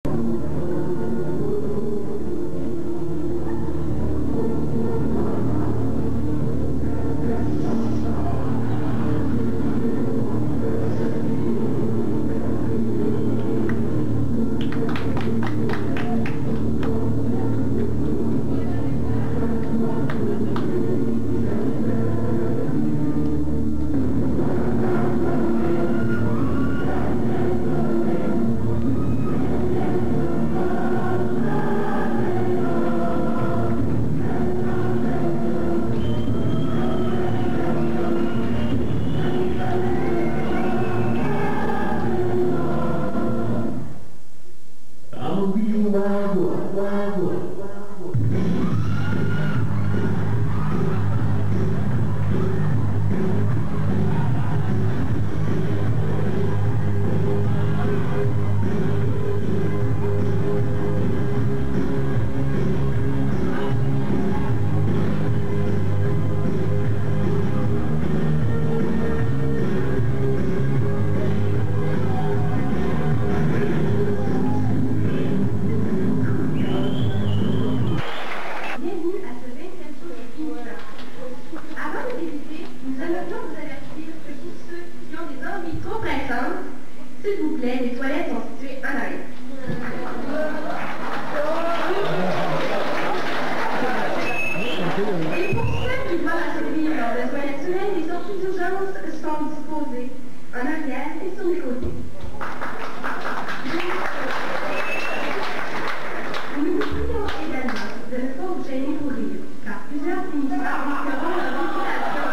S'il vous plaît, les toilettes sont situées en arrière. Et pour ceux qui doivent assouvir lors de soins naturels, les sorties d'urgence sont disposées en arrière et sur les côtés. Nous vous prions également de ne pas vous gêner pour rire, car plusieurs finisseurs marqueront leur réputation.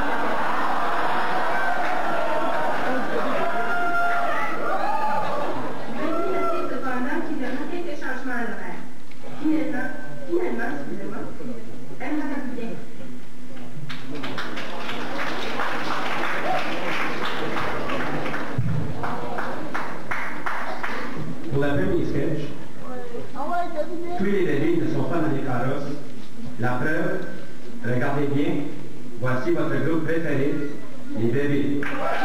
Veuillez noter cependant qu'il y aura quelques changements à l'horaire. Finalement, excusez-moi, elle nous a bien. Pour la première sketch, tous les bébés ne sont pas dans les carrosses. La preuve, regardez bien, voici votre groupe préféré, les bébés.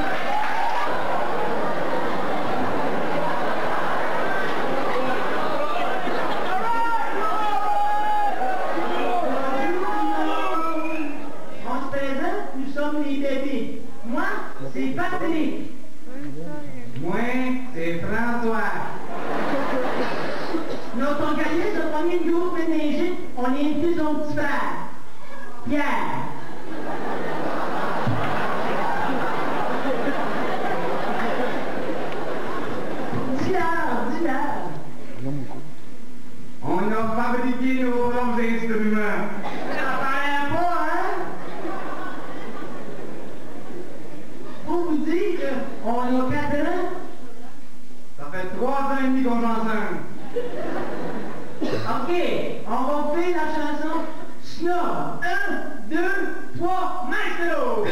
On se présente, nous sommes les bébés. Moi, c'est Patrick. Moi, c'est François. Notre organisme de premier groupe méningite, on est plus son petit frère, Pierre. Dis-leur. On a fabriqué nos propres instruments. Ça paraît pas, hein? Pour vous dire qu'on a 4 ans. Ça fait 3 ans et demi qu'on est ensemble. OK, on va faire la chanson Snob. 1, 2, 3, maestro!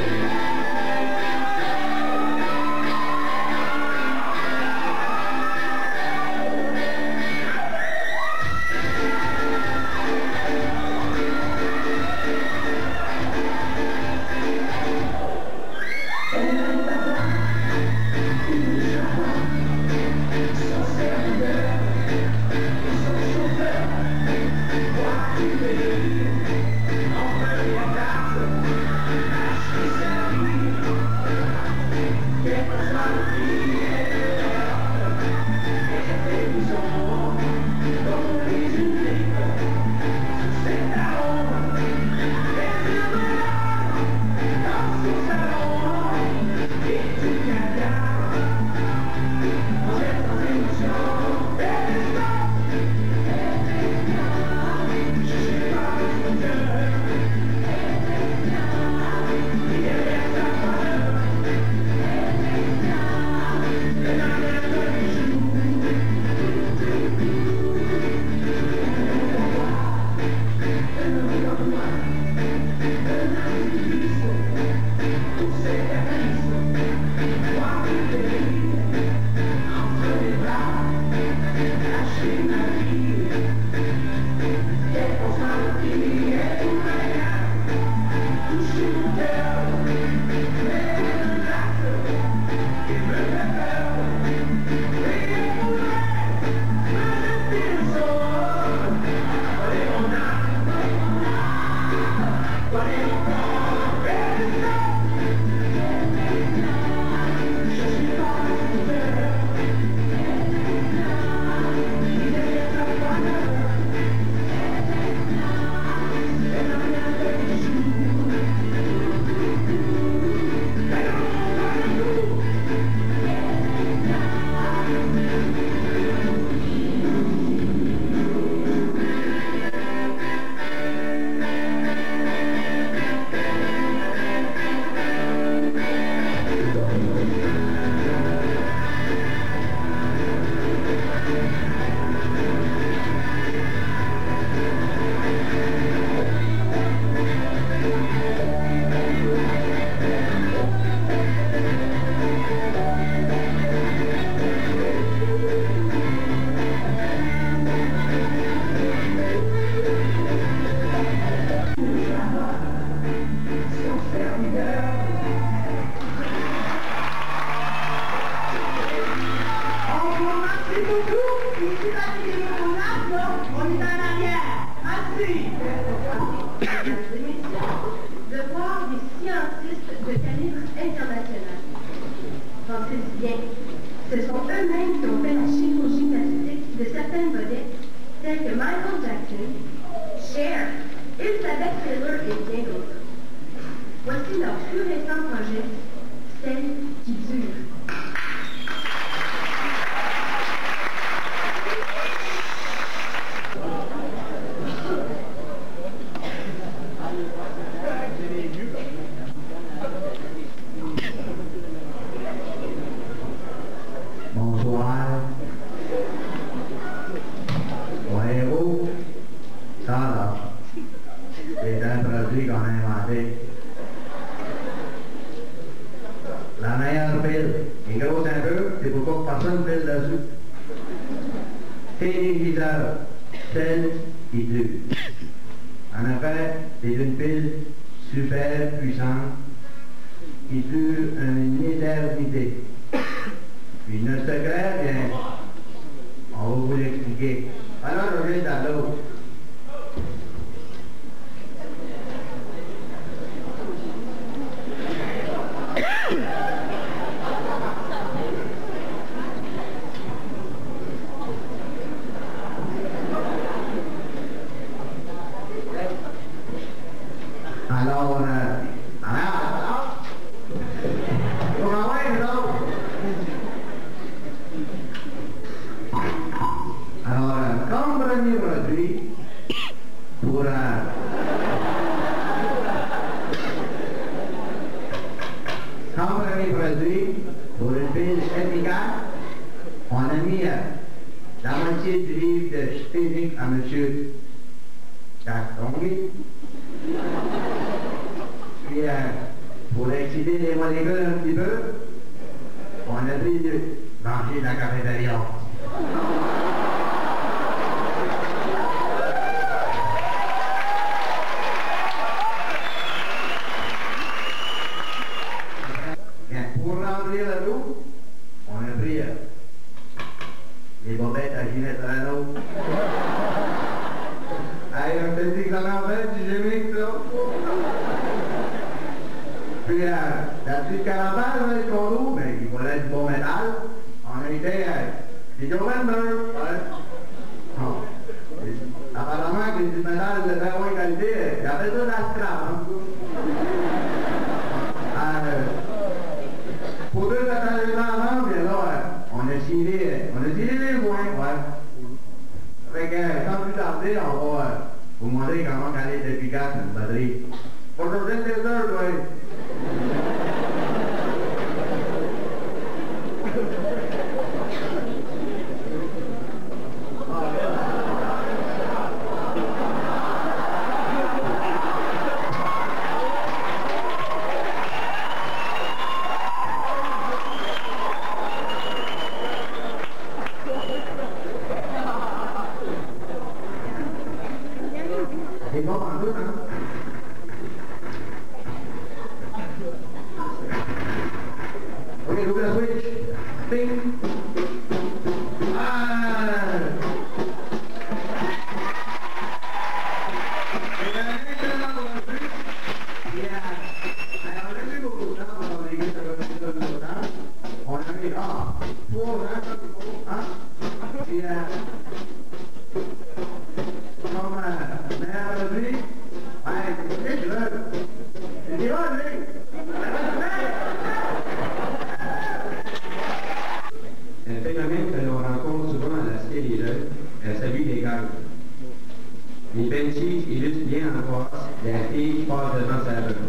Un phénomène que l'on rencontre souvent à la stérile est celui des gardes. Les benchies illustrent bien l'angoisse d'un fille qui passe devant sa rue.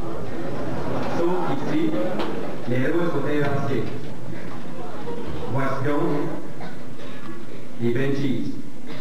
Sauf qu'ici, les rôles sont inversés. Voici donc les benchies.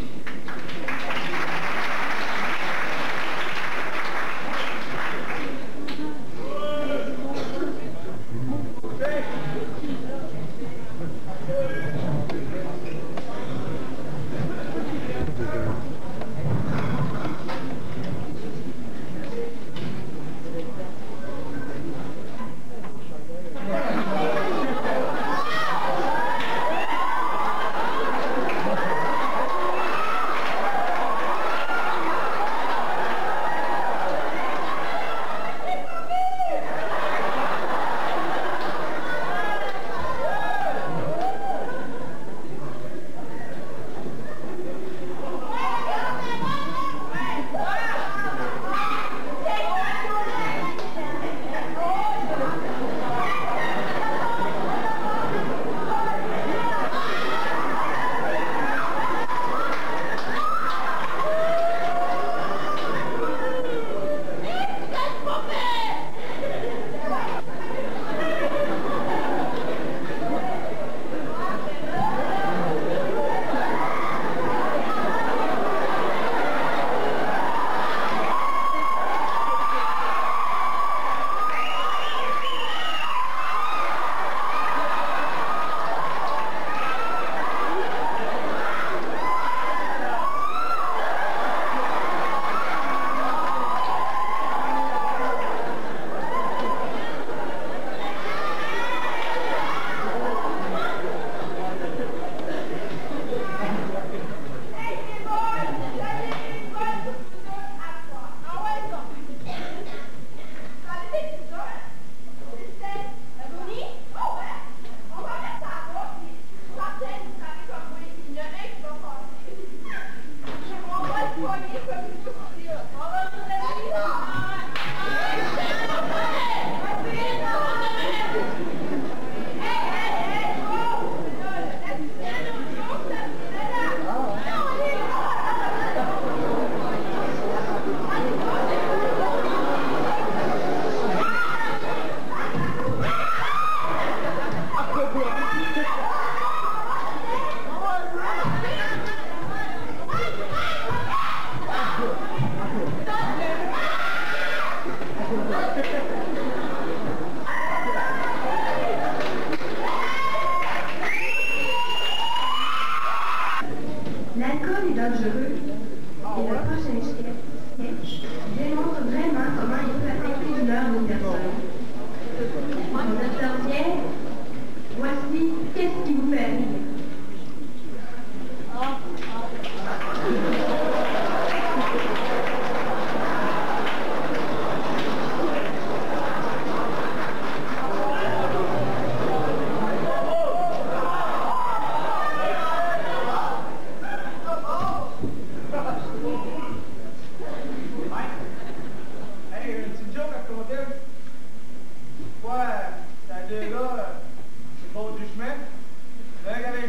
L'alcool est dangereux et le prochain sketch démontre vraiment comment il peut affecter l'humeur d'une personne. Professeur Pierre, voici qu'est-ce qui vous fait rire. Ouais, c'est deux gars, c'est pas du chemin. Un qui avait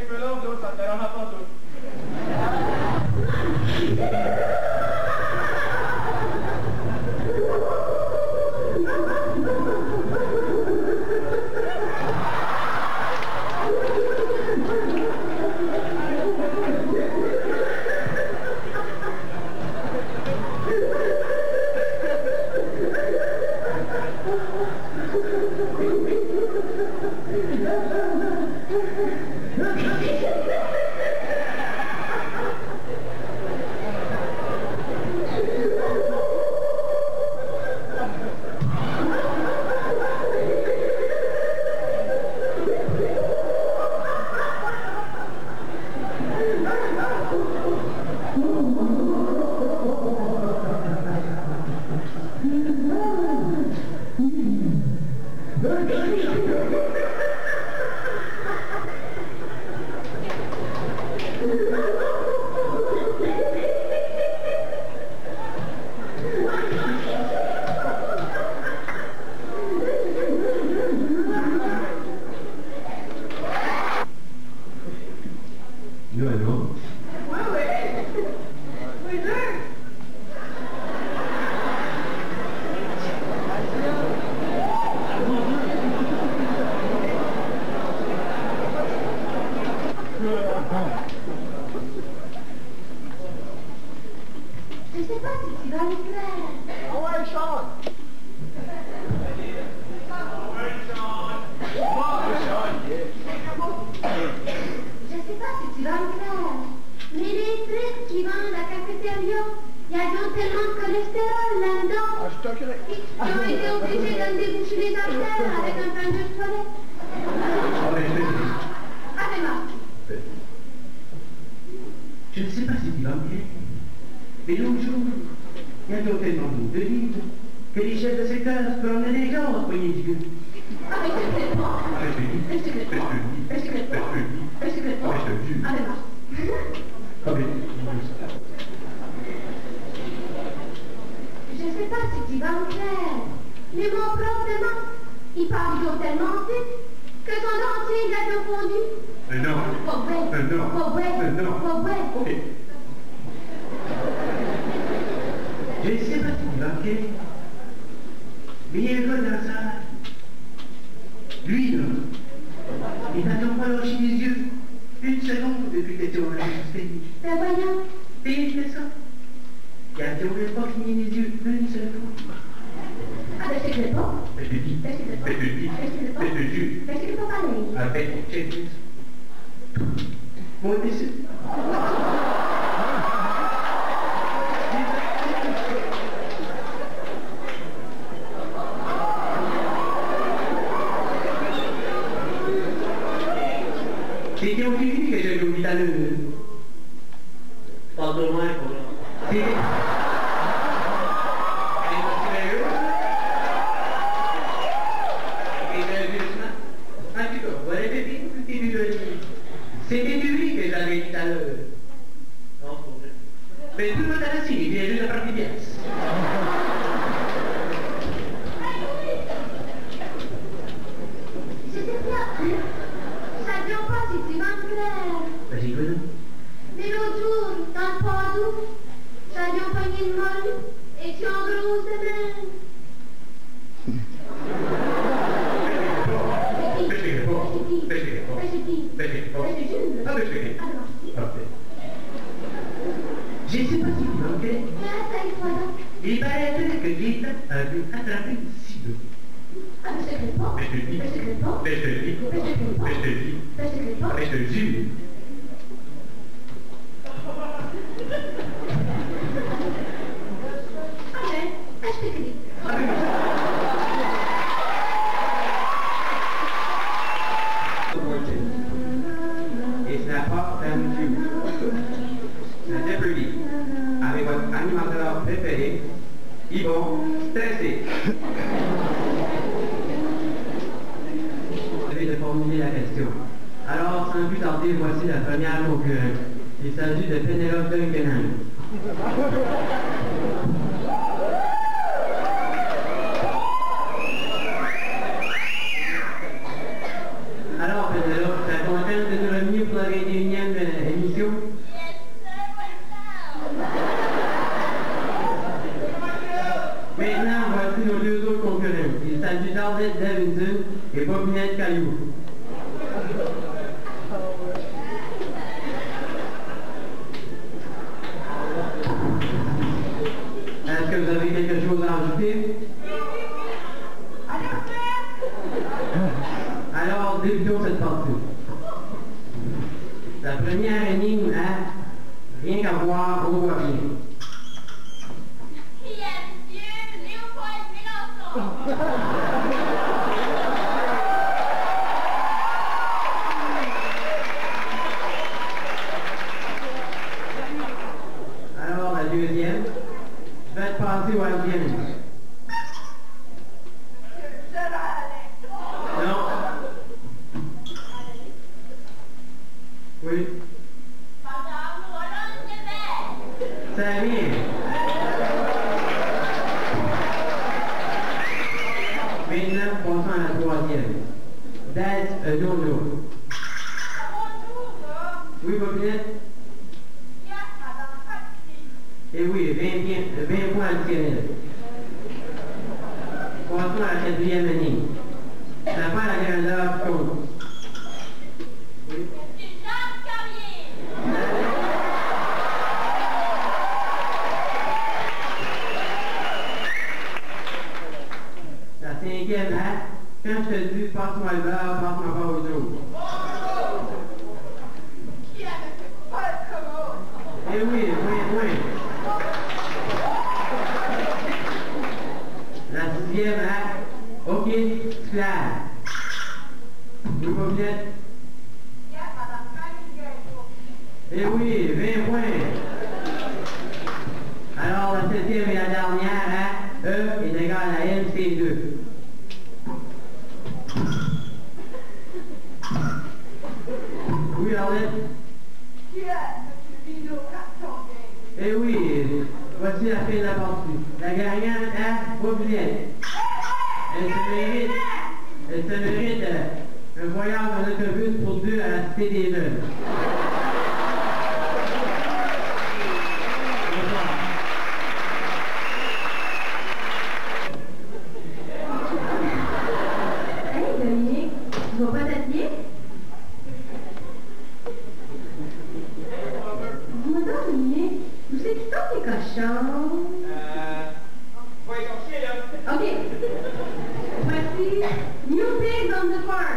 Je sais pas si tu vas me plaire. Ah ouais, Sean! Je sais pas si tu vas me plaire. Mais les frites qui vendent à la cafétéria, il y a donc tellement de cholestérol là-dedans. Ah, je t'occupe. Ils ont été obligés de me déboucher les artères avec un pain de toilette. Allez, Marc. Je ne sais pas si tu vas me plaire. Mais l'autre jour, il y a donc tellement de livres que les chefs de secteur se promenaient les gens en poignée du gueule. Ah, mais je te plaît pas. Ah, je te le dis. Je te plaît pas. Je te plaît pas. Je te plaît pas. Je te le jure. Allez, Marc. Ah, mais... Je sais pas si tu vas me plaire, mais mon prof de maths, il parle donc tellement vite que son dentier il a confondu. Non. Pas vrai. Non. Pas vrai. Non. Pas vrai. Ok. Je ne sais pas si tu vas me plaire. Mais il y a un gars dans la salle. Lui, là, il n'a donc pas lâché les yeux une seconde depuis que tu en as juste. Ben voyons. Et il fait ça. Il a donc même pas cligné les yeux une seule fois. Ah, ben je te plaît pas. Je te dis. Ben je te plaît pas. Je te dis. Ben je te plaît pas. Je te jure. Ben je te plaît pas pareil. Avec check. Mon décès. C'était au début que j'ai oublié à le... Pas de loin, quoi. C'était... C'était lui que j'avais dit à l'heure. Non, c'est vrai. Mais tout le monde a assis, il vient juste de faire des pièces. Je sais bien. Ça ne dure pas si tu vas me plaire. Vas-y, go. Mais l'autre jour, dans le Padoue, ça lui a pogné une molle et tu en grosse de même. Je ne sais pas si vous manquez. Essaye-toi donc. Il paraîtrait que l'État a dû attraper une cible. Ah, mais je te plaît pas. Mais je te le dis. Ben je te plaît pas. Mais je te le dis. Ben je te plaît pas. Mais je te le dis. Ben je te plaît pas. Mais je te le jure. Ah, ben, je t'écris. Et ce n'est pas un film. C'est un produit. Avec votre animateur préféré, ils vont stresser. Vous devez de formuler la question. Alors, sans plus tarder, voici la première concurrente. Il s'agit de Pénélope Duncannon. Alors, Pénélope, t'es contente de nous revenir pour la 21e émission? Maintenant, voici nos deux autres concurrents. Il s'agit d'Ardette Davidson et Bobinette Caillou. Est-ce que vous avez quelque chose à ajouter? Alors, débutons cette partie. La première énigme est rien qu'à voir, on voit rien. Qui est Monsieur Léopold Mélenchon? Alors, la deuxième, je vais te passer au Algérie. Non. Oui. Madame Roland Québec. C'est bien. Maintenant, passons à la troisième. That's a no-no. Bonjour, Oui, Bobinette? il y a Madame Patrick. Eh oui, 20 points additionnels. Passons à la quatrième énigme. Ça fait la grandeur du compte. Oui. Monsieur Jacques Carrier. quand je te dis passe-moi le verre, passe-moi pas autre chose. Qui a fait pas le commode? Eh oui, oui. La sixième, hein? OK, clair. Oui, Bobinette? Madame Fanny, Eh oui, 20 points. Alors, la septième et la dernière, hein? E est égal à M, c'est 2. Oui, Arlette? qui a le vino carton? Eh oui, voici la fin de la partie. La gagnante, hein? Bobinette. Elle se mérite un voyage en autobus pour 2 à la Cité des Jeunes. Hey, Dominique, tu vas pas t'habiller? Dis-moi donc, Dominique, où c'est qu'ils sont tes cochons? Va y chercher, là. OK. Voici New Pigs on the Farm.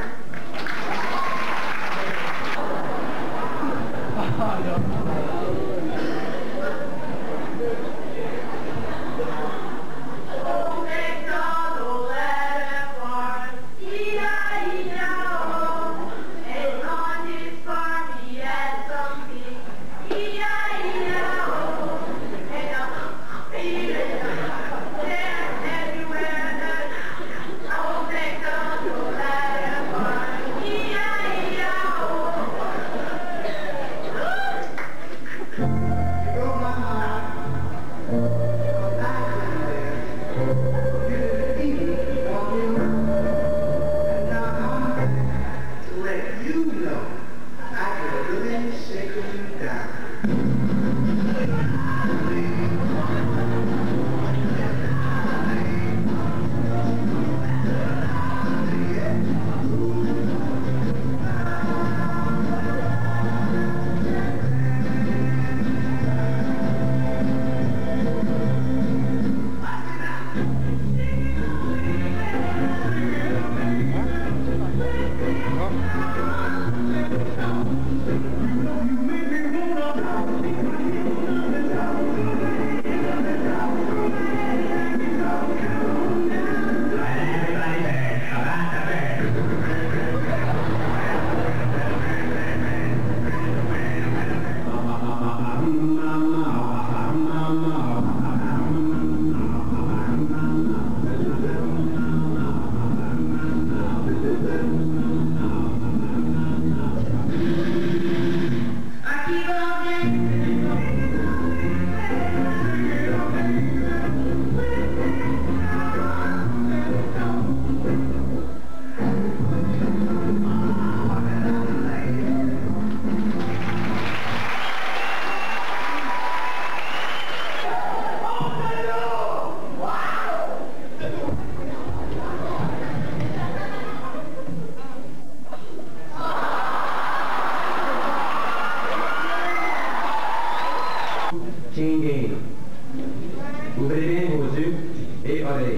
Chain game. Ouvrez bien vos yeux et oreilles.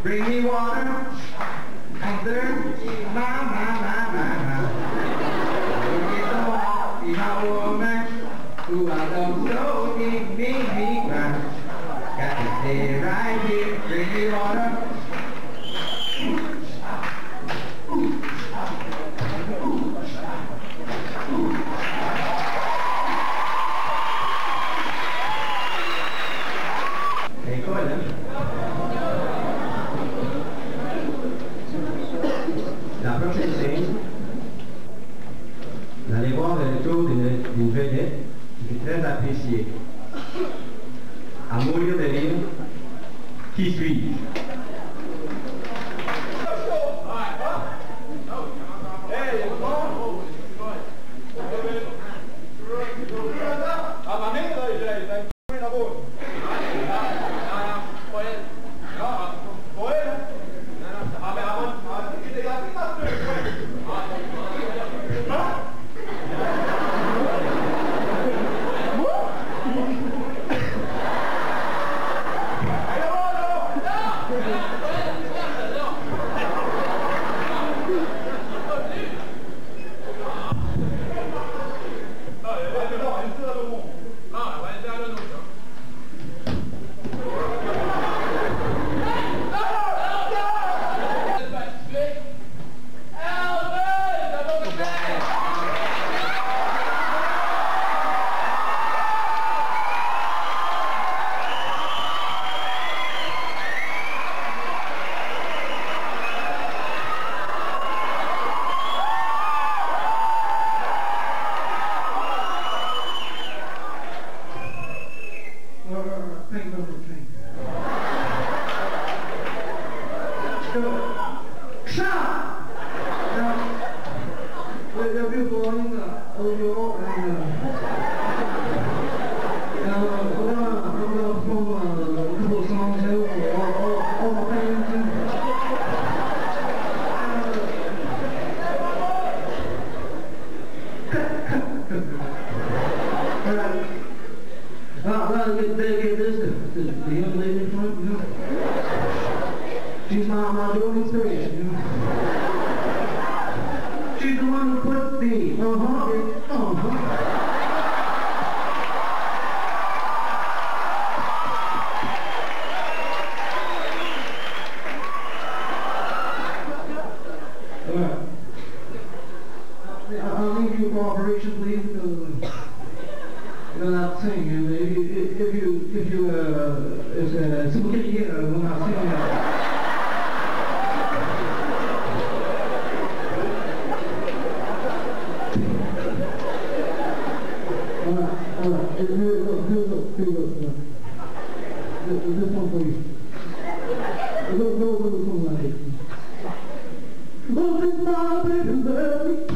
Bring me water. And thirsty, my. You get the walk, be my woman. Who I love so deep, me cry. Got to stay right here. Bring me water. La prochaine scène, vous allez voir le retour d'une vedette qui est très appréciée. À mourir de rire, qui suis-je? The young lady in front, you know. She's my real inspiration, you know. She's the one who put the I'll need your cooperation, please, because that thing, and if you can hear when I sing that. This one for you. Go like it. Oh, it's my baby, baby.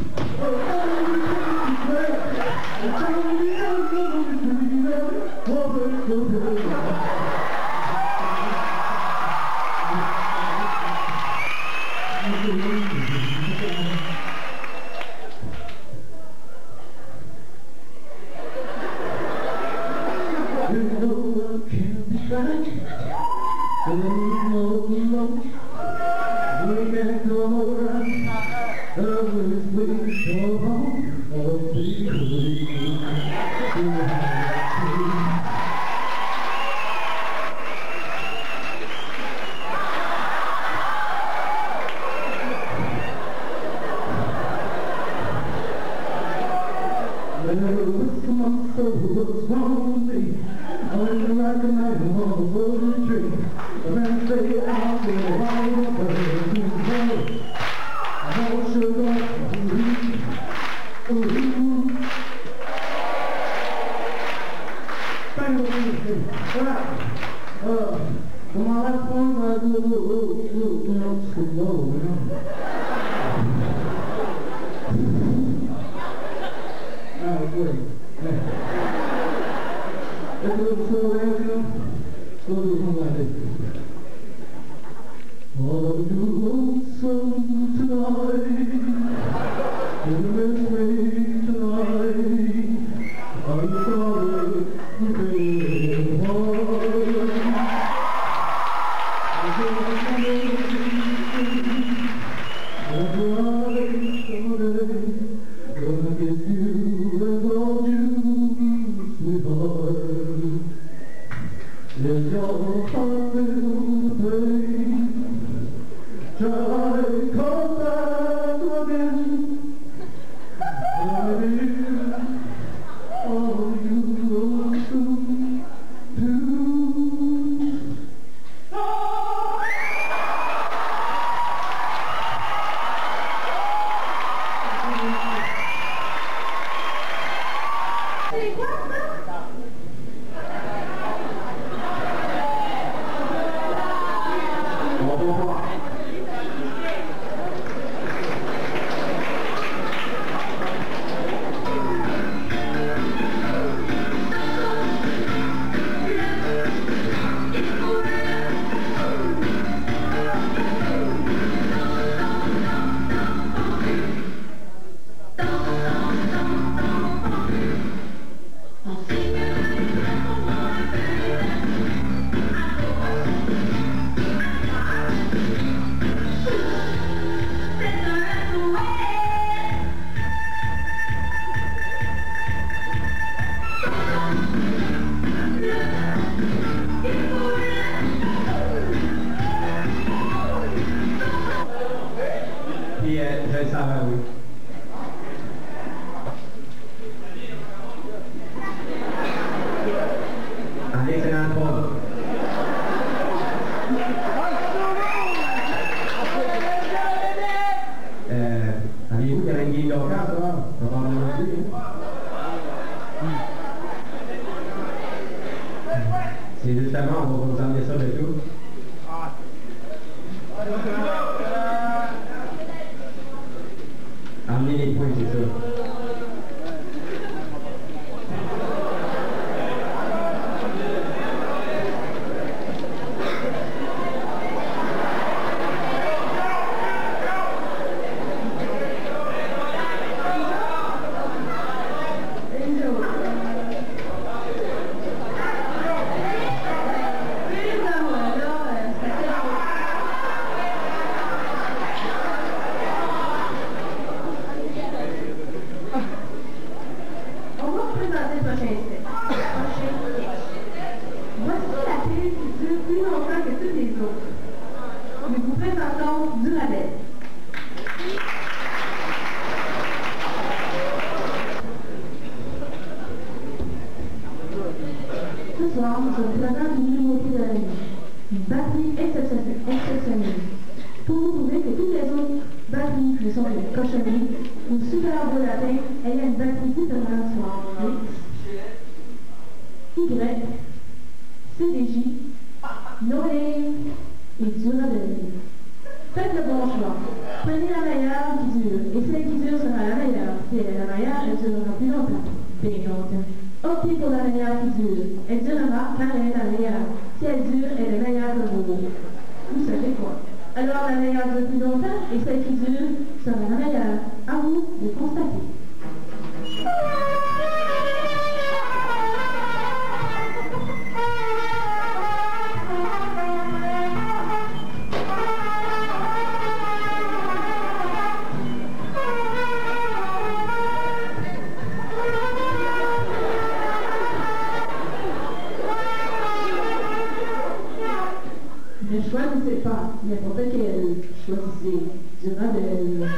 Thank you. C'est justement, on va vous emmener ça de tout. Emmener les points, c'est ça. Je vous présente une nouveauté de l'année, une batterie exceptionnelle. Pour vous prouver que toutes les autres batteries ne sont que des cochonneries, une super beau lapin, elle a une batterie différente sur X, Y, CDJ, No-Name et Durability. Faites le bon choix. Prenez la meilleure qui dure, et celle qui dure sera la meilleure. Si elle est la meilleure, elle durera plus longtemps. Bien longtemps. Optez pour la meilleure qui dure. Elle durera car elle est la meilleure. Si elle dure, elle est meilleure que vous. Vous savez quoi? Alors la meilleure dure plus longtemps et celle qui dure sera la meilleure. À vous de constater. Ne choisissez pas n'importe quelle, choisissez Durabel.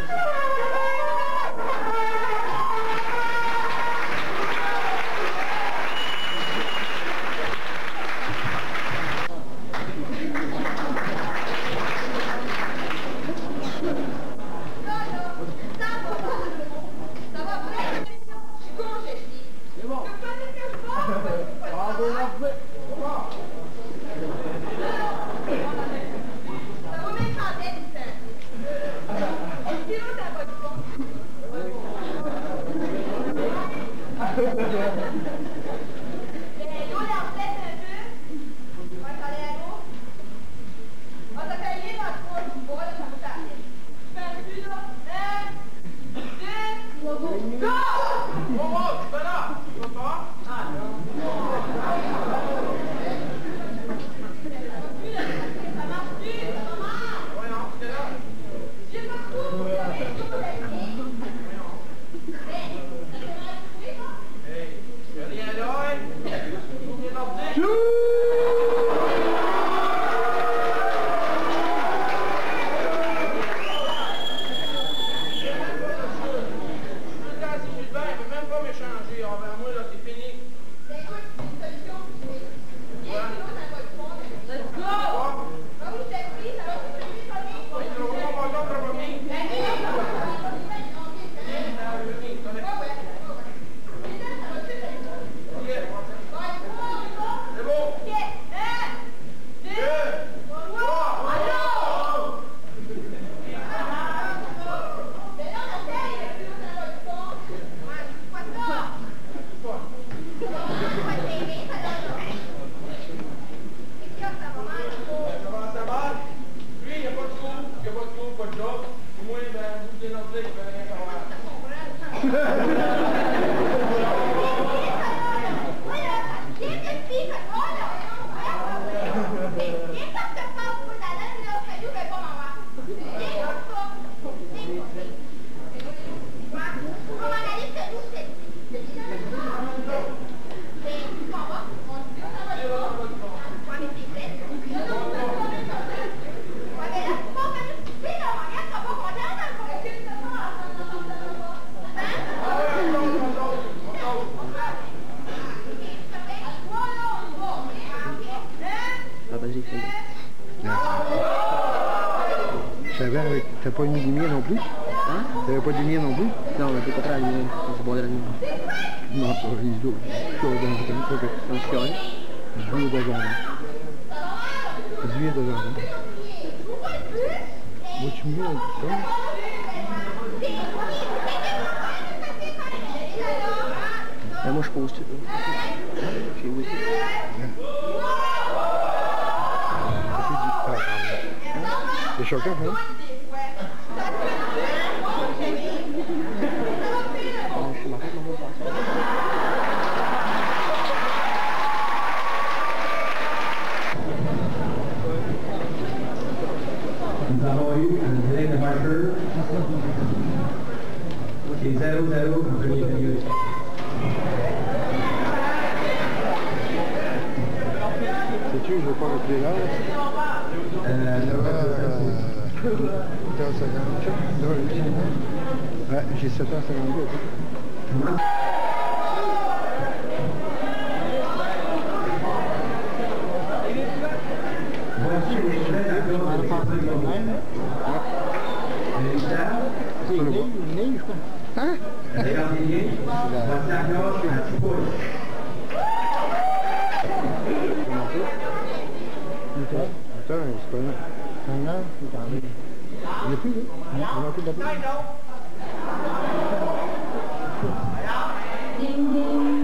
Tiro da T'as pas mis du mien non plus? Hein? T'avais pas du mien non plus? Non, mais c'est pas très bien. C'est bon, dernier. Non, pas les autres. Je suis correct. Juillet de jardin. Juillet de jardin. Moi, tu me mets ça? Ben, moi, je pose tout. J'ai oui. C'est choquant, hein? Nous avons eu un délai de marqueur qui est 0-0 en première période. Sais-tu, je ne vais pas rappeler l'heure. 8h50. Ouais, j'ai 7h52. Voici les clés d'accord avec les C'est le nez, je crois. Hein? Regardez bien, voici la cloche à 10 pouces. Attends, c'est pas là. Un an, il n'y a plus, là. Il n'y a plus de la Ding ding.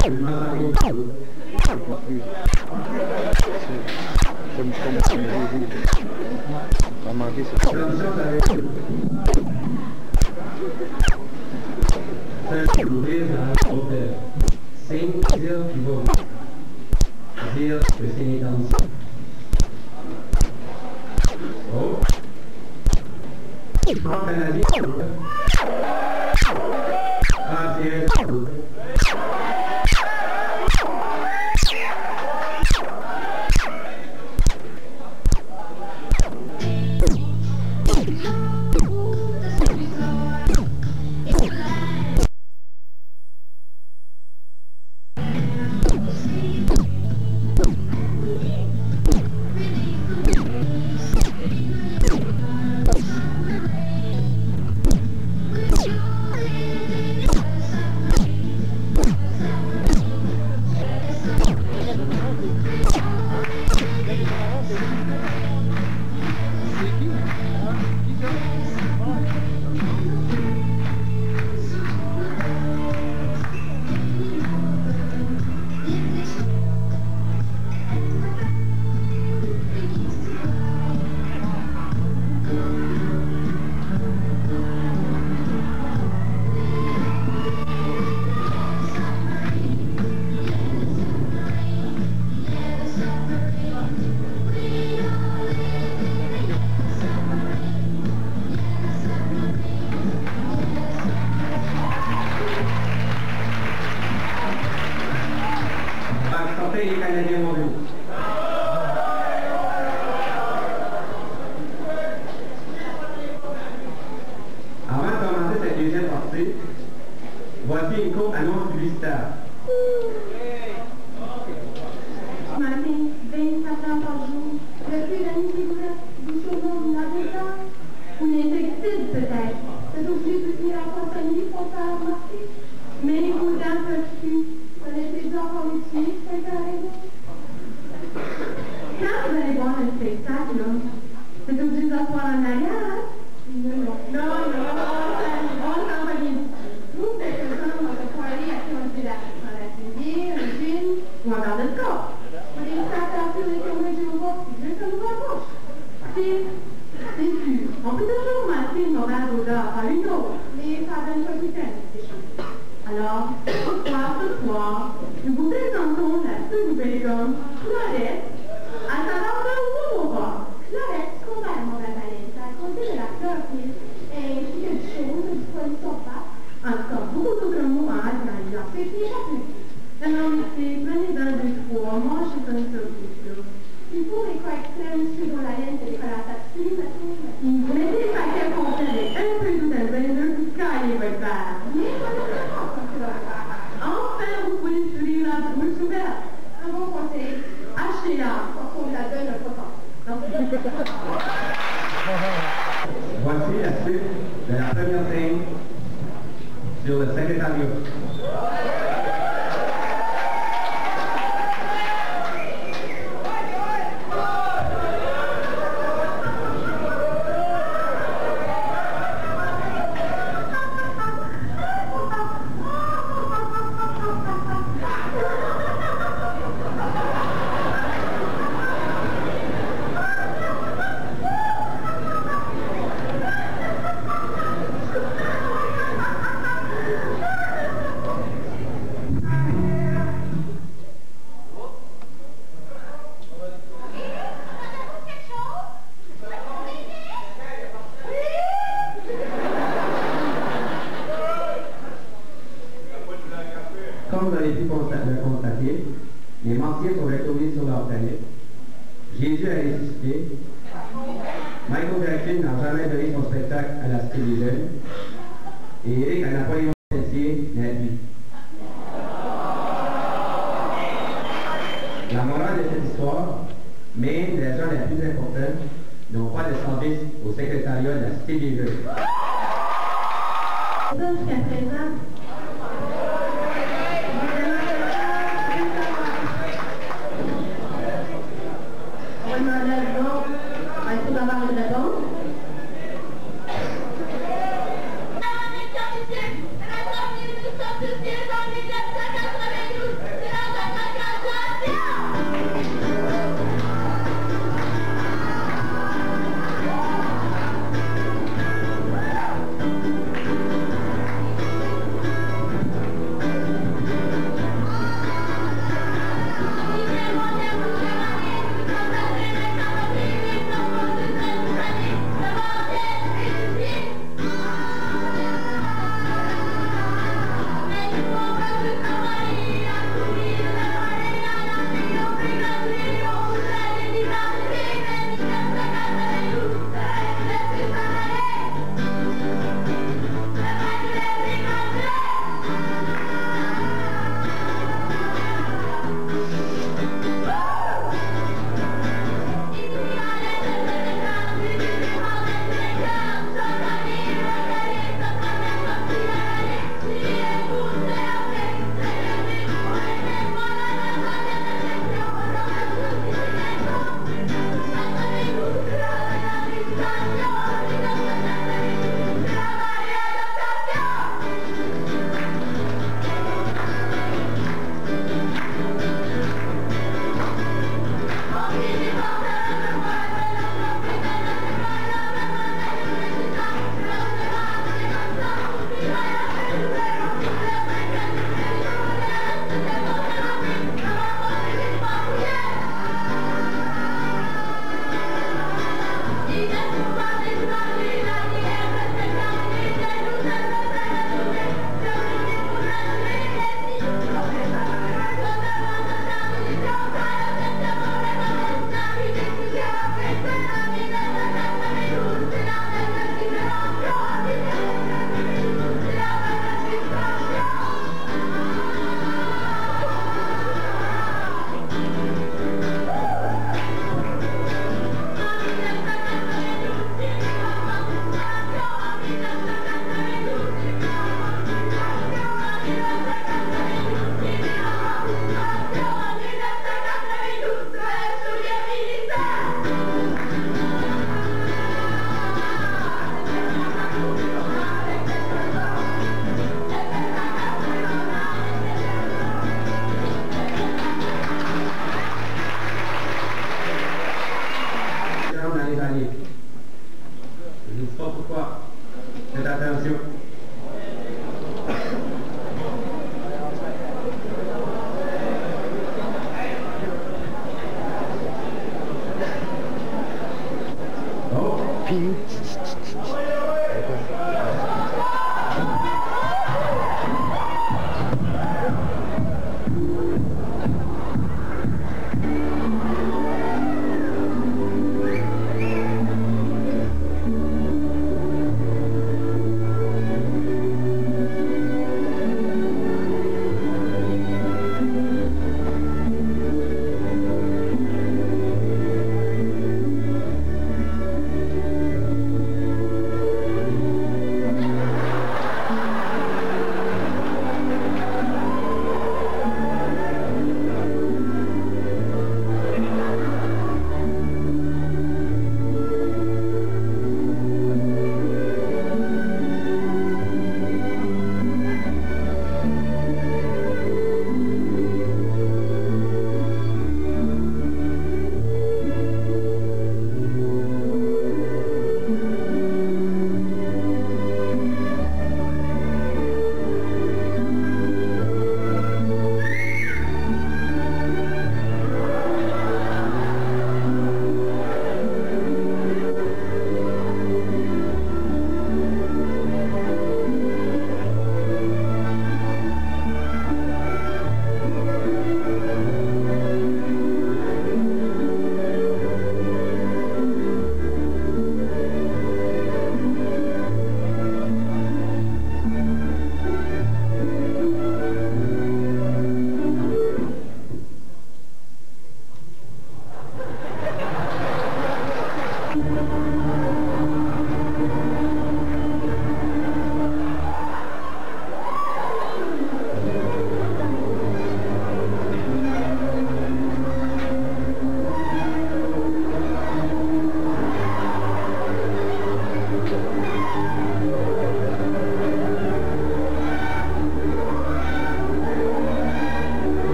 On va manquer ça. C'est l'ouvrir dans l'hôtel. 5 dire qu'il va dire que c'est une intention. Oh. Je prends le canadien. Ah, c'est les Canadiens mobiles. Avant de commencer cette deuxième partie, voici une courte annonce publicitaire. Ce matin, 24 heures par jour, le plus d'amis cigarettes vous surnomme l'habitant ou l'insecticide peut-être. C'est obligé de tenir la compagnie pour faire remarquer. Mais vos dents peuvent plus. Laissez-les encore utiliser, c'est carré. Quand vous allez voir un spectacle, là, c'est obligé d'asseoir en arrière, hein? Non, on s'en va bien. Nous, c'est que ça, on va pouvoir aller à la télé, un film, ou en garde de corps. On est à sur les tournées du Europe, juste comme nous approche. C'est sûr. On peut toujours masser une mauvaise odeur à une autre, mais ça donne pas du temps, ces choses. Alors, ce soir, nous vous présentons la toute nouvelle icône, Clarette, à savoir de Aurora. Clarette, compare mon palette, à côté de la chlorophylle, et il y a des choses, du poil surface, en tout cas, beaucoup d'autres mots en animalisant. C'est qui chacun. Alors, prenez-en 2-3, mangez un surplus, là. Il faut les corrections sur la laine et les collations, mettez les paquets contenus un peu d'eau dans le blender, puis calez votre verre. Enfin, vous pouvez suivre la bouche ouverte. Un bon conseil, achetez-la, parce qu'on la donne un peu tard. Voici la suite de la première scène sur le secrétariat. Comme vous avez pu le constater, les martyrs sont retournés sur leur planète. Jésus a ressuscité. Michael Jackson n'a jamais donné son spectacle à la Cité des Jeunes. Et Eric à Napoléon Tessier n'a dit. La morale de cette histoire, même les gens les plus importants n'ont pas de service au secrétariat de la Cité des Jeunes. Jusqu'à présent, on va demander à l'autre, est-ce qu'on va avoir une réponse? Dans les scientifiques, la sortie du scientifique en 1992.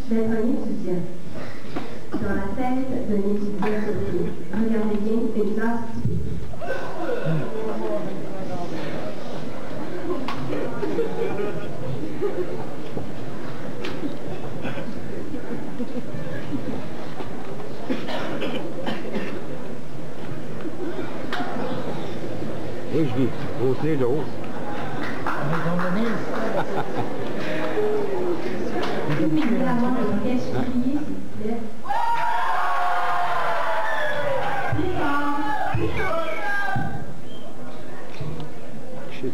d'être un étudiant. Dans la tête d'un étudiant surtout. Regardez bien une classe typique. Oui, je dis, hausse-les de haut. Vous pouvez avoir une pièce criée, s'il vous plaît. Plus fort, plus fort. Shit.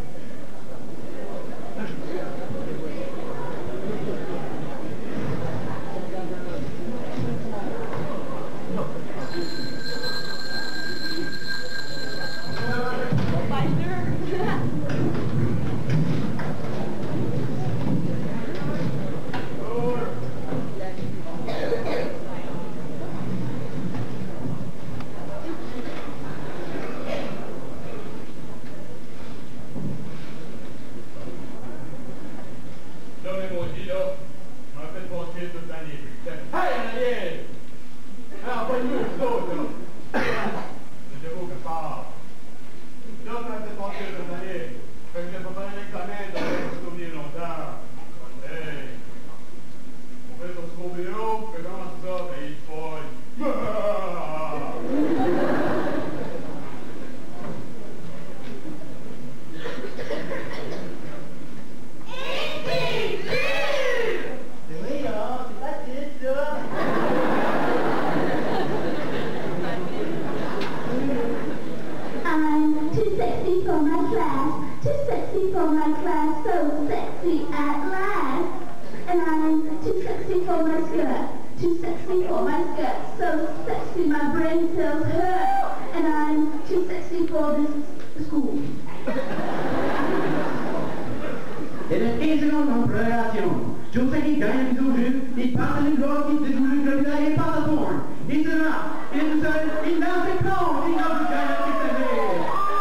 Et de 15 secondes en prolongation. Joseph gagne un nouveau jeu, il passe à une gloire qui déroule le globulaire et passe à fond. Il se lance, il est tout seul, il lance et plonge, il lance le gagne à l'extérieur.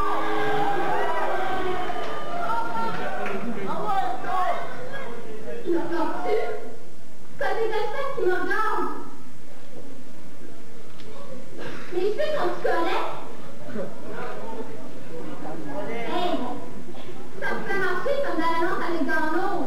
Tu me regardes-tu? T'as des espèces qui me regardent. Mais je fais comme tu connais. Hey! Ça pourrait marcher comme dans la lance avec dans l'eau.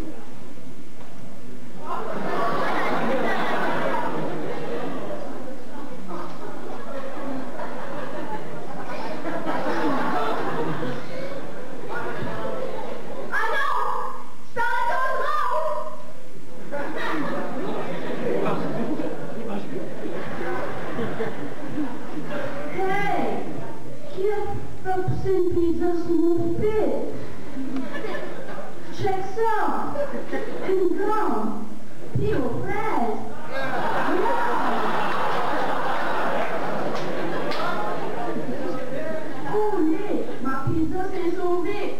Ah non! Je parle de hey! Qui a poussé une pizza sur mon pied? Check ça! Une gomme! Puis aux fraises! Oh nee! Ma pizza s'est sauvée!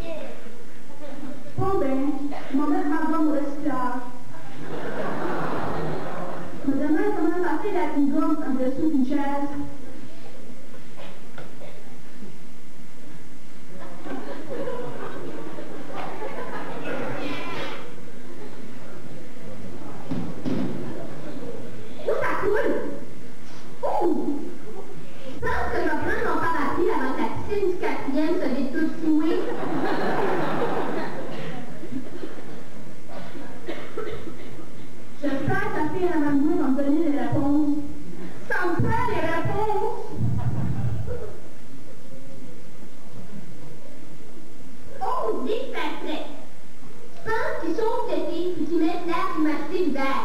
Bon ben, je vais mettre ma gomme au recyclage. Je me demande comment ça fait d'être une gomme en dessous d'une chaise. Où ça coule? Ouh! Je pense que je vais prendre mon parapluie avant que la piscine du 4e se vide toute fouée. J'espère que la fille à la maman va me donner les réponses. Ça me prend les réponses! Oh, des facettes! Je pense qu'ils sauvent l'été puis qu'ils mettent l'air pour m'acheter l'hiver.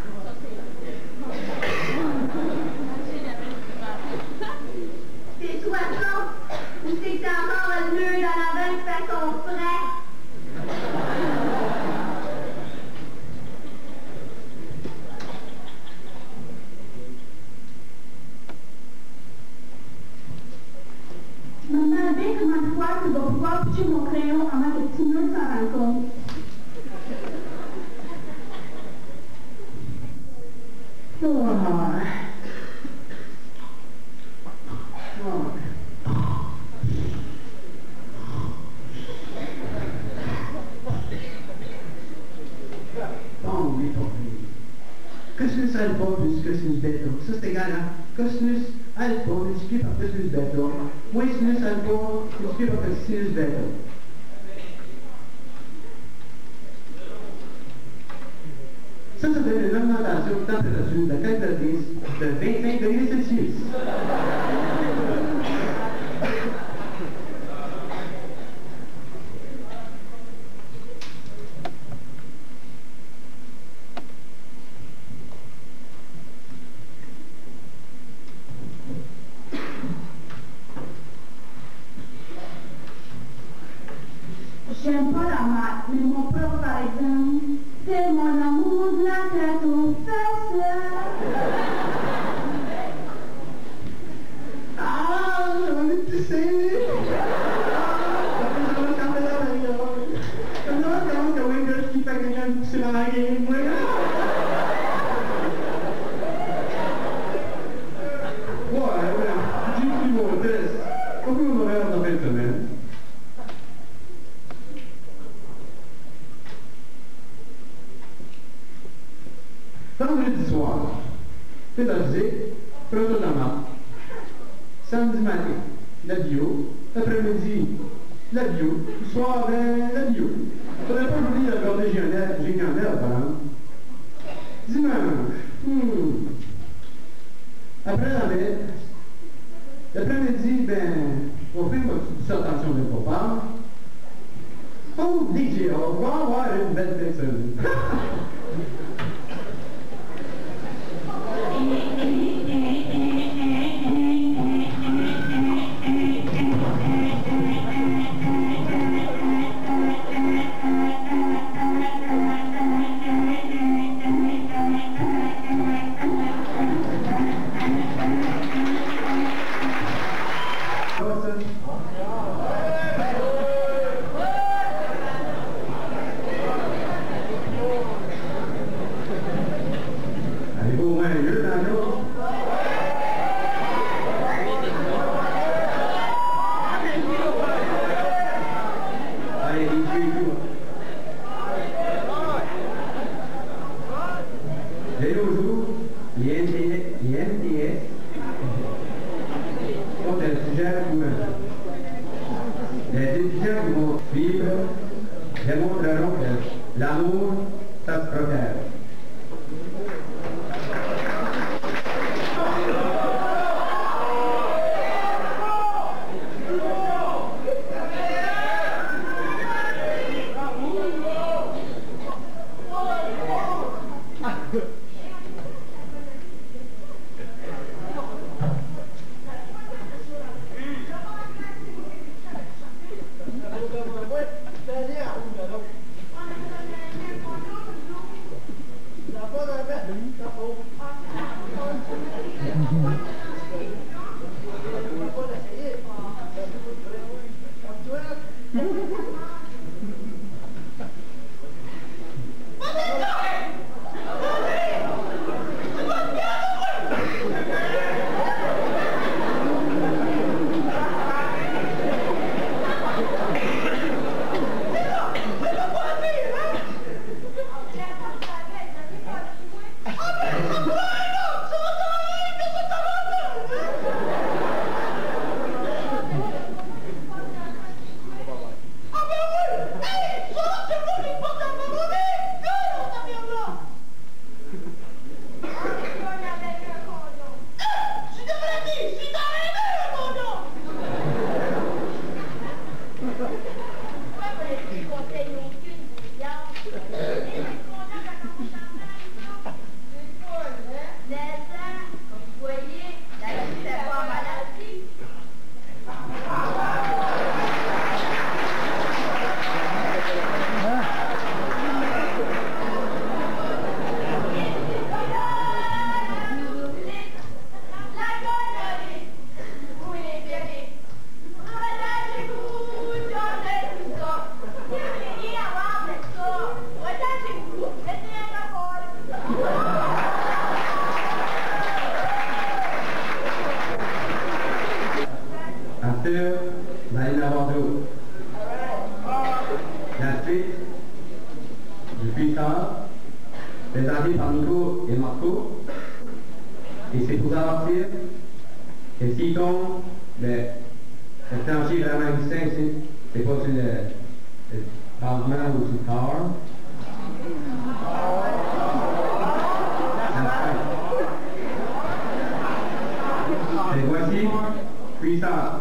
C'est soit ça, ou c'est que t'as encore un nœud dans la veine qui fait son frais. Je me demande bien combien de fois que je vais pouvoir toucher mon crayon avant que le petit nœud s'en rende compte. Bon, mais Cosinus alpha plus cosinus bêta. Ça, c'est égal à cosinus alpha multiplié par cosinus bêta, moins sinus alpha multiplié par cosinus bêta. Ça donne une augmentation de température de la calculatrice de 25 degrés Celsius. J'aime pas la maths, mais mon père, par exemple, c'est mon amour de la tête aux fesses. Ah, j'en ai pissé! Comment un gars qui fait quelqu'un de pisser dans la game, moi? Ouais, j'ai pris mon test. Pourquoi on aurait dans 20 semaines? Vendredi soir, pédagogique, proto-maths. Samedi matin, la bio. L'après-midi, la bio. Le soir, la bio. Faudrait pas oublier la garde géniale, par exemple. Dimanche, après la messe, l'après-midi, on fait une petite dissertation de papa. Oh, DJ, on va avoir une belle personne. Démontreront que l'amour, ça se protège. amené par Nico et Marco. Et c'est pour amortir que s'il tombe, le plancher vraiment glissant ici, c'est pas sur le pavement ou sur le corps. Et voici, puissance.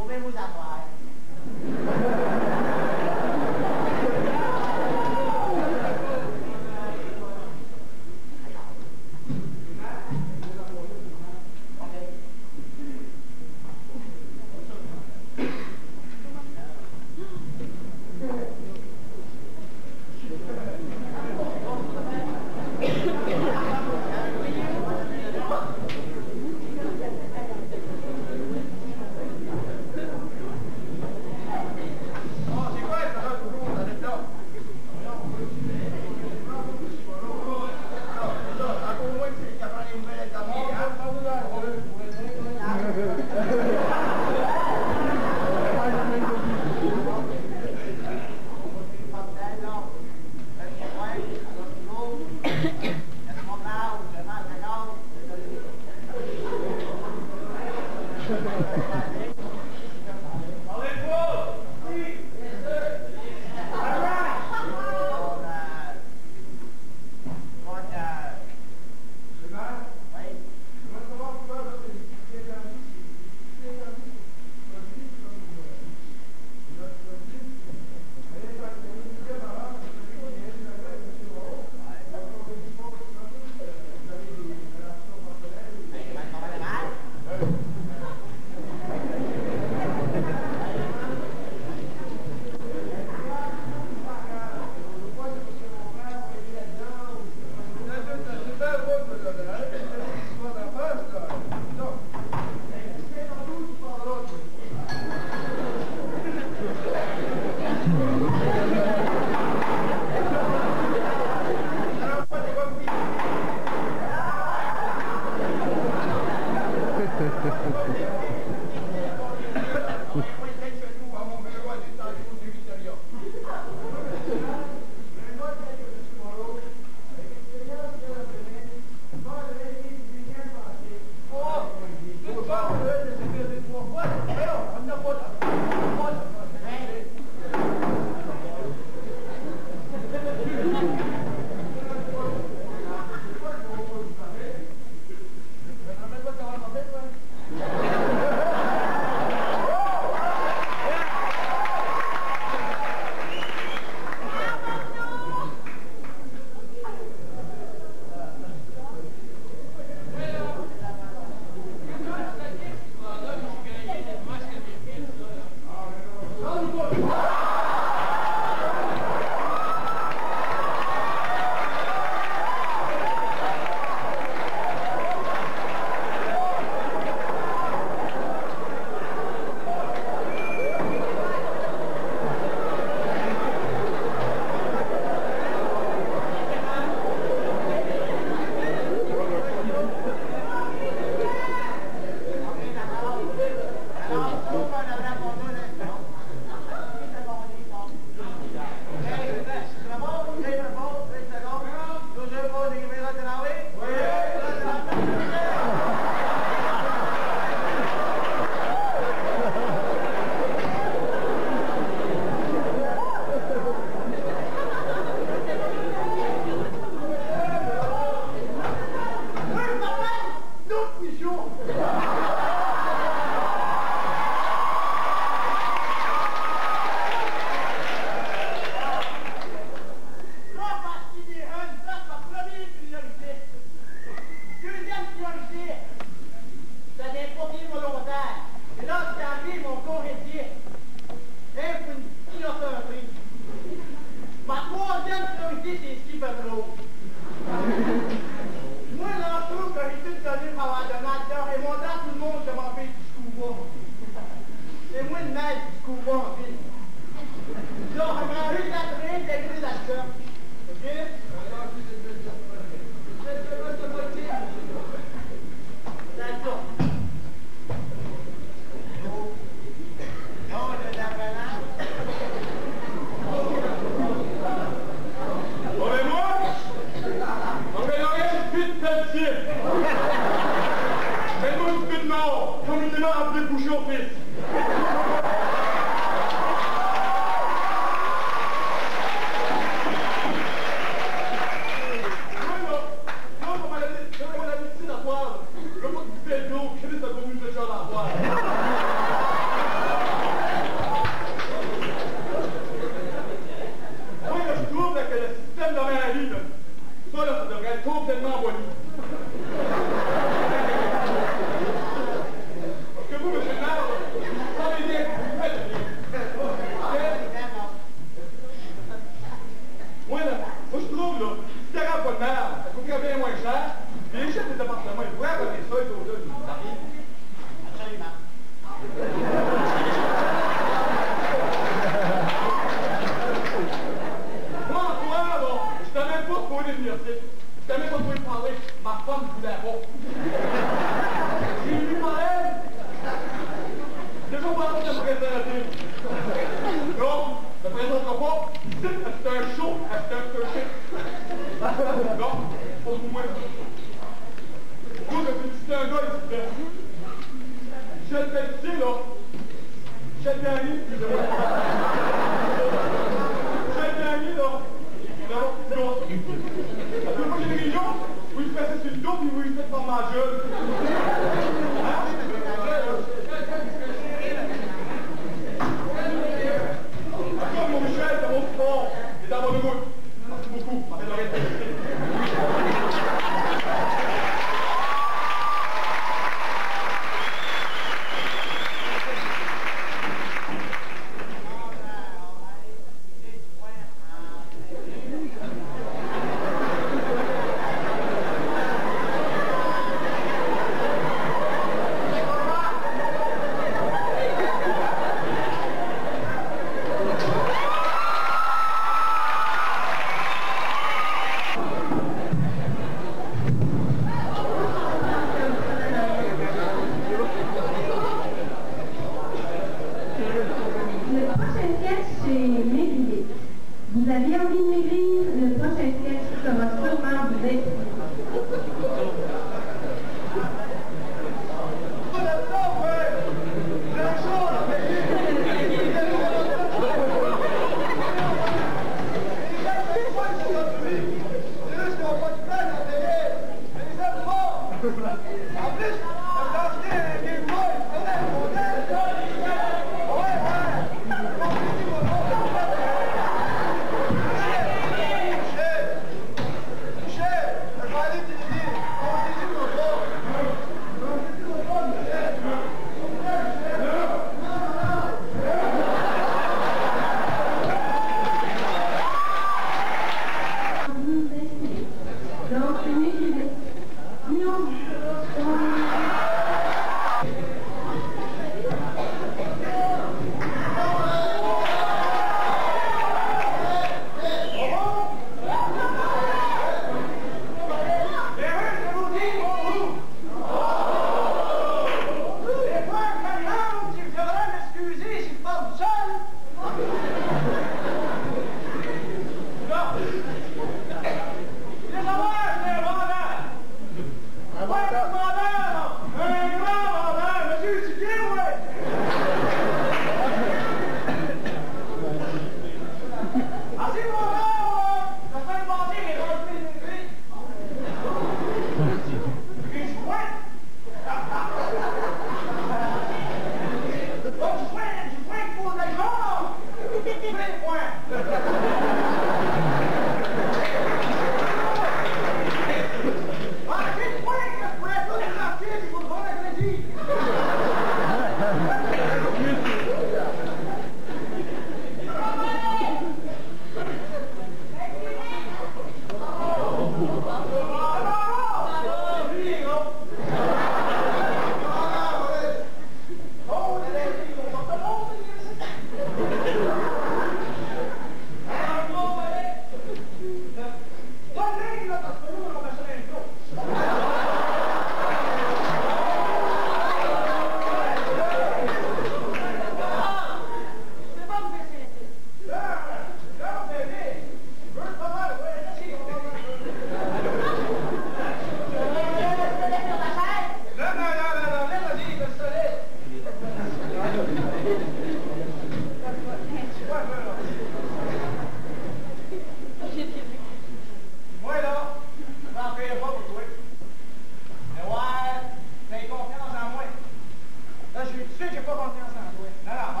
confiance en toi. Alors,